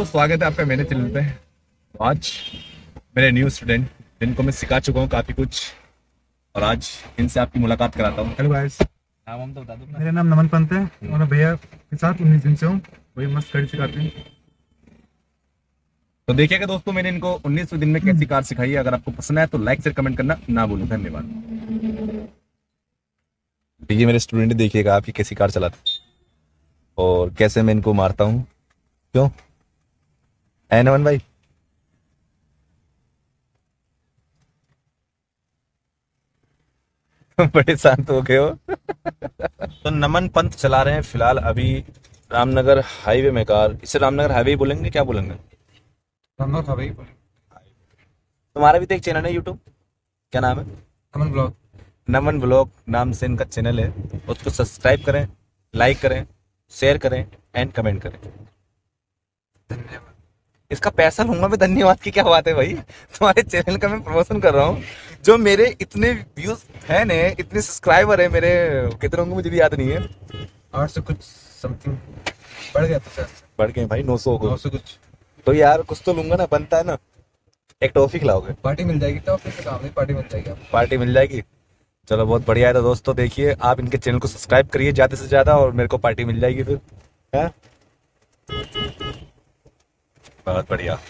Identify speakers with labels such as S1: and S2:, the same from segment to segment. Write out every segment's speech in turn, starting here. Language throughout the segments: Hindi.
S1: स्वागत है आपका मेरे चैनल पे। आज मेरे न्यू स्टूडेंट जिनको मैं सिखा चुका हूँ काफ़ी कुछ, और आज इनसे आपकी मुलाकात कराता हूँ।
S2: हेलो गाइस,
S1: नाम हम तो बता दो।
S2: मेरा नाम नमन पंत है और मैं भैया के साथ 19 दिन से हूँ। भैया मस्त गाड़ी सिखाते हैं।
S1: तो देखिएगा दोस्तों, मैंने इनको 19वें दिन में कैसी कार सिखाई है। अगर आपको पसंद है तो लाइक शेयर कमेंट करना ना भूलें। धन्यवाद। ये मेरे स्टूडेंट देखिएगा आपकी कैसी कार चलाते हैं और कैसे मैं इनको मारता हूँ। क्यों है नमन भाई? बड़े शांत हो गए हो। तो नमन पंत चला रहे हैं फिलहाल अभी रामनगर हाईवे में कार। इसे रामनगर हाईवे बोलेंगे, क्या बोलेंगे?
S2: रामनगर था भाई।
S1: तुम्हारा भी तो एक चैनल है यूट्यूब, क्या नाम है?
S2: नमन ब्लॉग।
S1: नमन ब्लॉग नाम से इनका चैनल है। उसको सब्सक्राइब करें, लाइक करें, शेयर करें एंड कमेंट करें।
S2: धन्यवाद।
S1: इसका पैसा लूंगा मैं, धन्यवाद की क्या बात है भाई? तुम्हारे चैनल का मैं प्रमोशन कर रहा हूँ। जो मेरे इतने व्यूज फैन है, इतने सब्सक्राइबर है मेरे, कितने होंगे मुझे भी याद नहीं है।
S2: 8 से कुछ समथिंग बढ़ गया था शायद से।
S1: बढ़ गए भाई 900
S2: 9
S1: को।
S2: से कुछ।
S1: तो यार कुछ तो लूंगा ना, बनता है ना। एक टॉफी खिलाओगे?
S2: पार्टी मिल जाएगी तो ऑफिस से काम नहीं, पार्टी मिल जाएगी आपको।
S1: पार्टी मिल जाएगी। चलो बहुत बढ़िया है। तो दोस्तों देखिए, आप इनके चैनल को सब्सक्राइब करिए ज्यादा से ज्यादा और मेरे को पार्टी मिल जाएगी फिर। है बहुत बढ़िया,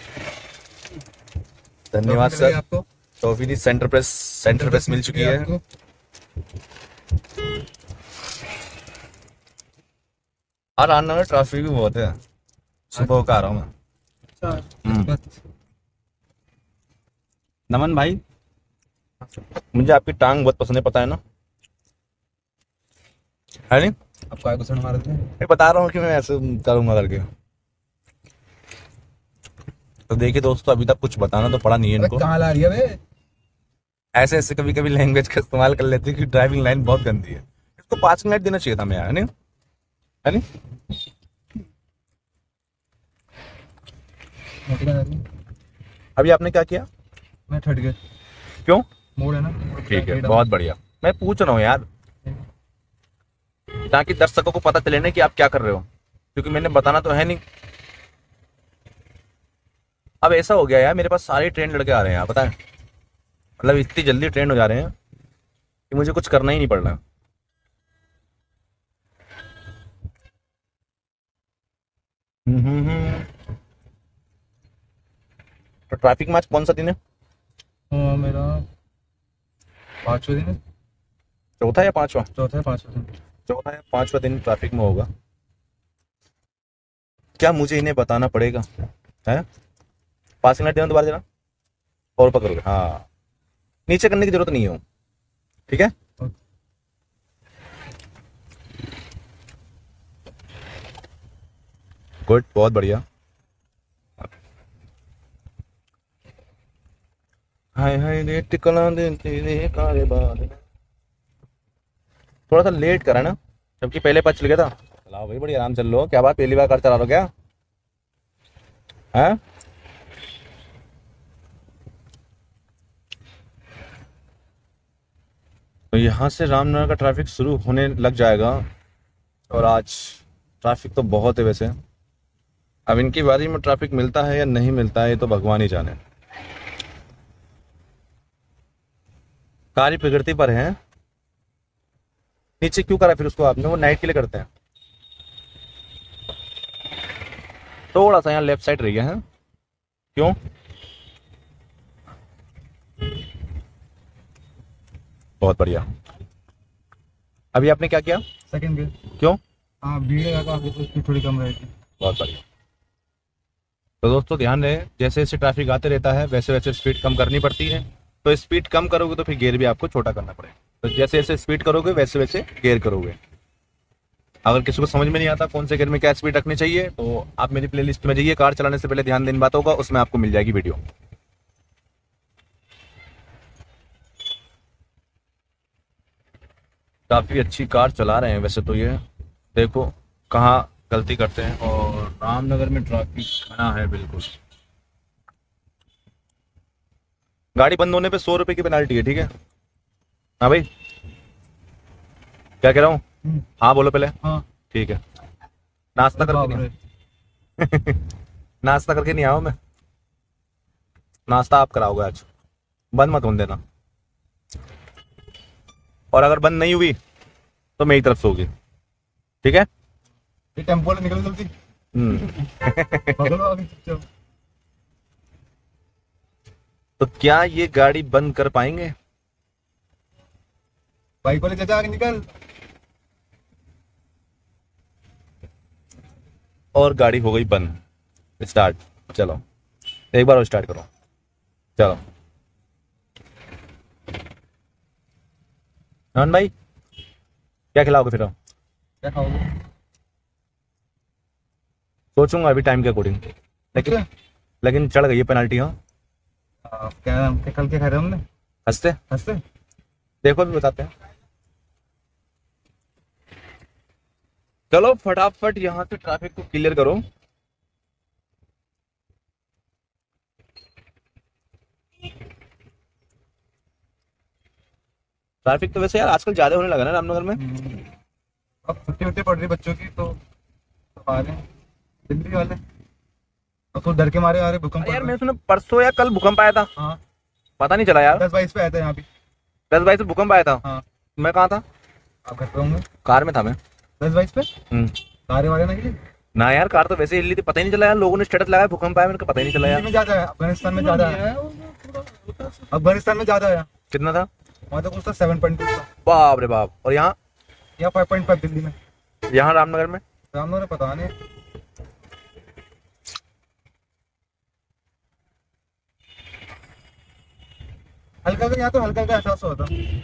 S1: धन्यवाद
S2: टॉफी मिल गई
S1: सर।
S2: आपको।
S1: टॉफी दी सेंटर प्रेस मिल चुकी है।
S2: आपको।
S1: और आने में ट्रैफिक भी बहुत है, सुबह का आ रहा हूँ मैं।
S2: बस।
S1: नमन भाई, मुझे आपकी टांग बहुत पसंद है, पता है ना? है नहीं?
S2: आप काय को सड़ मारे थे।
S1: मैं बता रहा हूँ कि मैं ऐसे करूंगा करके। तो देखिए दोस्तों, अभी तक कुछ बताना तो पड़ा नहीं है
S2: अबे
S1: इनको।
S2: कहाँ ला रही है बे?
S1: ऐसे ऐसे कभी कभी लैंग्वेज का इस्तेमाल कर लेते हैं कि ड्राइविंग लाइन बहुत गंदी है। इसको 5 मिनट देना चाहिए था मैं, है नहीं? है नहीं?
S2: मोटी बना रही है।
S1: अभी आपने क्या किया?
S2: मैं ठट गया।
S1: क्यों?
S2: मोड़ है ना।
S1: ठीक है, बहुत बढ़िया। मैं पूछ रहा हूँ यार, ताकि दर्शकों को पता चले ना कि आप क्या कर रहे हो, क्योंकि मैंने बताना तो है नहीं। अब ऐसा हो गया यार, मेरे पास सारे ट्रेंड लड़के आ रहे हैं यार, पता है? मतलब इतनी जल्दी ट्रेंड हो जा रहे हैं कि मुझे कुछ करना ही नहीं पड़ रहा। तो ट्रैफिक में आज कौन सा दिन है?
S2: मेरा 5वां दिन है।
S1: चौथा या पांचवा?
S2: चौथा है 5वां दिन।
S1: चौथा या पांचवा दिन ट्रैफिक में होगा। क्या मुझे इन्हें बताना पड़ेगा? है 5 मिनट देना, दोबारा देना और पकड़ोगे। हाँ, नीचे करने की जरूरत नहीं है, ठीक है? गुड, बहुत बढ़िया। हाय हाय रे टिकला दे तेरे कारे बाल। थोड़ा सा लेट करा ना, जबकि पहले पता चल गया था। चलाओ भाई, बड़ी आराम चल लो। क्या बात, पहली बार कार चला रहे हो क्या? हैं? तो यहाँ से रामनगर का ट्रैफिक शुरू होने लग जाएगा, और आज ट्रैफिक तो बहुत है वैसे। अब इनकी बारी में ट्रैफिक मिलता है या नहीं मिलता है, ये तो भगवान ही जाने। कार्य प्रगति पर है। नीचे क्यों करा फिर उसको आपने? वो नाइट के लिए करते हैं। थोड़ा सा यहाँ लेफ्ट साइड रह गया है। क्यों? बहुत बढ़िया। अभी आपने क्या किया?
S2: Second gear.
S1: क्यों?
S2: हाँ, भीड़ है तो आगे तो स्पीड थोड़ी कम रहेगी।
S1: बहुत बढ़िया। तो दोस्तों ध्यान रहे, जैसे जैसे ट्रैफिक आते रहता है वैसे वैसे स्पीड कम करनी पड़ती है। तो स्पीड कम करोगे तो फिर गियर भी आपको छोटा करना पड़ेगा। तो जैसे जैसे स्पीड करोगे वैसे वैसे गियर करोगे। अगर किसी को समझ में नहीं आता कौन से गियर में क्या स्पीड रखनी चाहिए, तो आप मेरी प्लेलिस्ट में जाइए, कार चलाने से पहले ध्यान देने बात होगा, उसमें आपको मिल जाएगी वीडियो। काफी अच्छी कार चला रहे हैं वैसे तो ये। देखो कहाँ गलती करते हैं। और रामनगर में ट्रैफिक घना है बिल्कुल। गाड़ी बंद होने पे 100 रुपए की पेनाल्टी है, ठीक है? हाँ भाई, क्या कह रहा हूँ? हाँ बोलो पहले।
S2: हाँ।
S1: ठीक है। नाश्ता करके
S2: बाप
S1: नहीं?
S2: रे।
S1: नाश्ता करके नहीं आओ मैं, नाश्ता आप कराओगे आज, बंद मत होने देना, और अगर बंद नहीं हुई तो मेरी तरफ से होगी, ठीक है।
S2: ये टेम्पो वाले निकल जल्दी। बगल वाले चुपचाप।
S1: तो क्या ये गाड़ी बंद कर पाएंगे?
S2: बाइक वाले चाचा आगे निकल।
S1: और गाड़ी हो गई बंद, स्टार्ट, चलो एक बार और स्टार्ट करो, चलो। नमन भाई क्या खिलाओगे फिर?
S2: क्या खाओगे?
S1: सोचूंगा अभी टाइम के अकॉर्डिंग, लेकिन चढ़ गई है पेनल्टी। हाँ
S2: क्या कल क्या खा रहे हमने?
S1: हंसते
S2: हंसते
S1: देखो भी बताते हैं। चलो फटाफट यहाँ से ट्रैफिक को क्लियर करो। ट्रैफिक तो वैसे यार आजकल ज्यादा होने लगा ना रामनगर में।
S2: अब छुट्टी वुट्टी पड़ रही बच्चों की तो आ रहे हैं दिल्ली वाले, और तो डर के मारे आ रहे भूकंप
S1: यार मैं सुना परसों या कल भूकंप आया था।
S2: हाँ
S1: पता नहीं चला यार।
S2: 10-22 पे आया था यहाँ भी।
S1: 10-22 से भूकंप आया था।
S2: हाँ
S1: मैं कहाँ था?
S2: आप घर पे होंगे।
S1: कार में था मैं।
S2: 10-22 पे कार वाले ना गिरी।
S1: ना यार कार तो वैसे हिल रही थी, पता ही नहीं चला यार, लोगों ने स्टेटस लगाया भूकंप आया, मेरे को पता ही नहीं चला यार।
S2: में ज्यादा है, अफगानिस्तान में ज्यादा है। अफगानिस्तान में ज्यादा है।
S1: कितना था
S2: वहाँ तो कुछ था 7.2 था।
S1: बाप रे बाप। और यहाँ
S2: 5.5 दिल्ली में।
S1: यहाँ रामनगर में
S2: रामनगर में पता नहीं। हल्का का यहाँ तो हल्का का एहसास होता।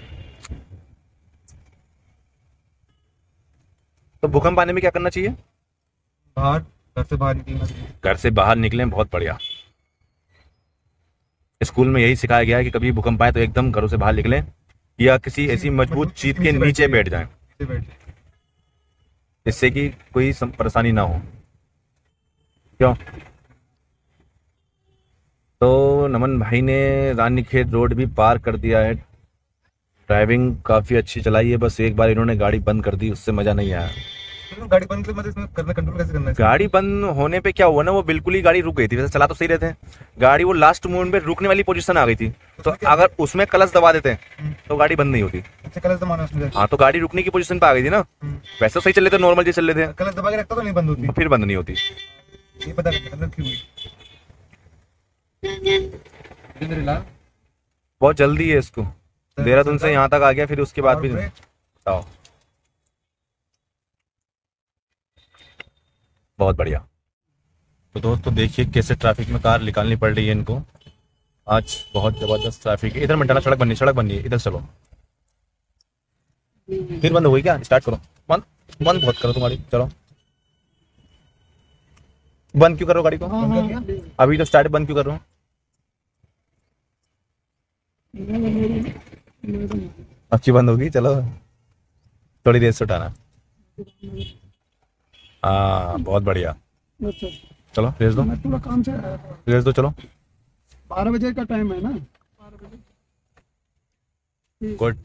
S1: तो भूकंप आने में क्या करना चाहिए?
S2: बाहर, घर से बाहर निकलना चाहिए।
S1: घर से बाहर निकलें, बहुत बढ़िया। स्कूल में यही सिखाया गया है कि कभी भूकंप आए तो एकदम घरों से बाहर निकलें या किसी ऐसी मजबूत चीज के नीचे बैठ जाएं, जिससे कि कोई परेशानी ना हो। क्यों? तो नमन भाई ने रानीखेत रोड भी पार कर दिया है। ड्राइविंग काफी अच्छी चलाई है, बस एक बार इन्होंने गाड़ी बंद कर दी, उससे मजा नहीं आया।
S2: गाड़ी बंद मतलब इसमें करना, कंट्रोल कैसे करना है?
S1: गाड़ी बंद होने पे क्या हुआ ना, वो बिल्कुल ही गाड़ी रुक गई थी। वैसे चला तो सही रहे थे, गाड़ी वो लास्ट मोमेंट पे रुकने वाली पोजीशन आ गई थी। तो अगर उसमें क्लच दबा देते तो गाड़ी बंद नहीं होती।
S2: अच्छा क्लच दबाना उसमें?
S1: हाँ तो गाड़ी रुकने की पोजीशन पे आ गई थी ना। वैसे तो सही चल रहे थे, नॉर्मल जी चल रहे थे।
S2: क्लच दबा के रखता तो नहीं बंद होती?
S1: फिर बंद नहीं होती।
S2: ये पता नहीं क्यों हुई।
S1: बहुत जल्दी है इसको, देहरादून से यहाँ तक आ गया, फिर उसके बाद भी बताओ। बहुत बढ़िया। तो दोस्तों देखिए कैसे ट्रैफिक में कार निकालनी पड़ रही है इनको। आज बहुत जबरदस्त ट्रैफिक है। इधर मिटाना, सड़क बननी है, इधर चलो। फिर बंद हो गई क्या? स्टार्ट करो। बंद बहुत करो तुम्हारी, चलो। बंद क्यों करो गाड़ी को? अभी तो स्टार्ट, बंद क्यों कर रहा हूँ? अच्छी बंद होगी, चलो थोड़ी देर से उठाना। हाँ बहुत बढ़िया। चलो रेस दो,
S3: मैं थोड़ा काम से
S1: रेस दो, चलो।
S3: 12 बजे का टाइम है ना।
S1: गुड।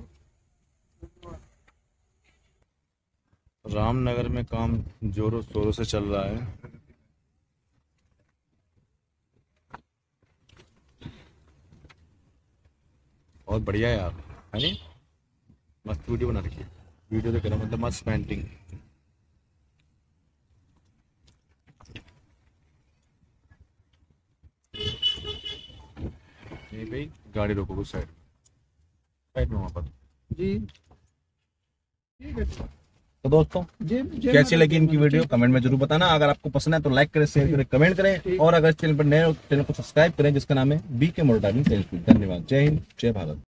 S1: रामनगर में काम जोरों शोरों से चल रहा है। बहुत बढ़िया है यार, है नहीं? मस्त वीडियो बना रखी है। वीडियो देख रहा मतलब मस्त पेंटिंग। ये भाई गाड़ी रोको उस साइड में, वहाँ पर
S3: जी ठीक है।
S1: तो दोस्तों कैसी लगी इनकी वीडियो कमेंट में जरूर बताना। अगर आपको पसंद है तो लाइक करें, शेयर करें, कमेंट करें, और अगर चैनल पर नए हो तो चैनल को सब्सक्राइब करें जिसका नाम है BK मोटर ड्राइविंग। धन्यवाद। जय हिंद, जय भारत।